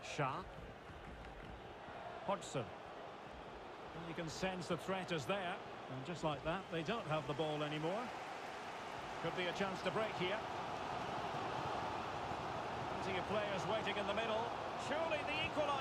Shah. Hodgson. And you can sense the threat is there. And just like that, they don't have the ball anymore. Could be a chance to break here. Plenty of players waiting in the middle. Surely the equaliser.